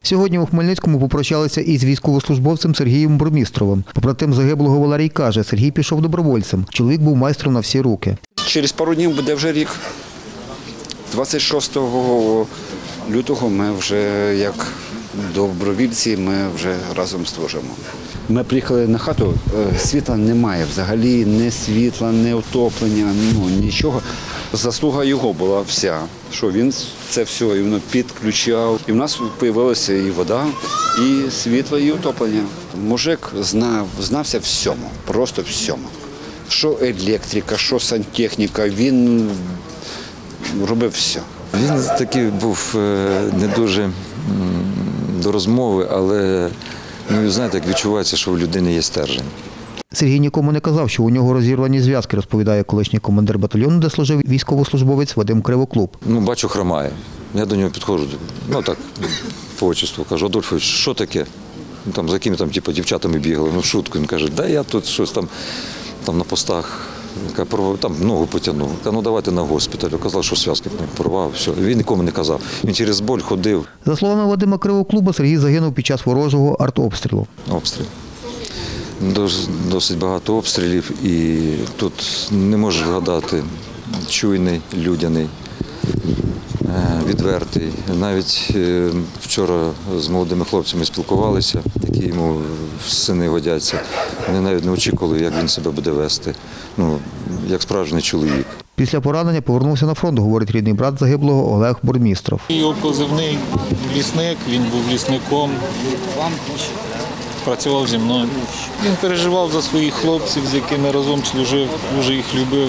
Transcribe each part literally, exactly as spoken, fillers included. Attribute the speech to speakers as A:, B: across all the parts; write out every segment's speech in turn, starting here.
A: Сьогодні у Хмельницькому попрощалися із військовослужбовцем Сергієм Бурмістровим. Побратим загиблого Валерій каже, Сергій пішов добровольцем. Чоловік був майстром на всі руки.
B: Через пару днів буде вже рік. двадцять шостого лютого ми вже як добровільці, ми вже разом служимо. Ми приїхали на хату, світла немає взагалі, ні світла, ні отоплення, ну нічого. Заслуга його була вся, що він це все і воно підключав. І в нас з'явилася і вода, і світло, і отоплення. Мужик знав, знався всьому, просто всьому. Що електрика, що сантехніка, він робив все.
C: Він такий був не дуже до розмови, але ну, знаєте, як відчувається, що в людини є стержень.
A: Сергій нікому не казав, що у нього розірвані зв'язки, розповідає колишній командир батальйону, де служив військовослужбовець Вадим Кривоклуб.
C: Ну, бачу, хромає. Я до нього підходжу, ну так, по отчеству, кажу: Адольфович, що таке? Ну, там, за якими там, типу, дівчатами бігали, ну, в шутку. Він каже: да я тут щось там, там на постах, там ногу потягнув. Ну, давайте на госпіталь. Казав, що зв'язки порвав, все. Він нікому не казав. Він через боль ходив.
A: За словами Вадима Кривоклуба, Сергій загинув під час ворожого артобстрілу.
C: Обстріл. Досить багато обстрілів, і тут не можеш згадати чуйний, людяний, відвертий. Навіть вчора з молодими хлопцями спілкувалися, які йому сини годяться. Вони навіть не очікували, як він себе буде вести, ну, як справжній чоловік.
A: Після поранення повернувся на фронт, говорить рідний брат загиблого Олег Бурмістров.
D: Його позивний лісник, він був лісником. Працював зі мною. Він переживав за своїх хлопців, з якими разом служив, дуже їх любив.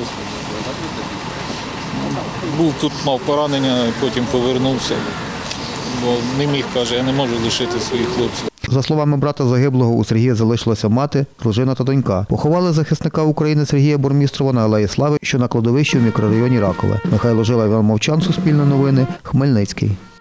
D: Був тут, мав поранення, потім повернувся, бо не міг, каже, я не можу лишити своїх хлопців.
A: За словами брата загиблого, у Сергія залишилася мати, дружина та донька. Поховали захисника України Сергія Бурмістрова на Алеї Слави, що на кладовищі в мікрорайоні Ракове. Михайло Жила, Іван Мовчан, Суспільне новини, Хмельницький.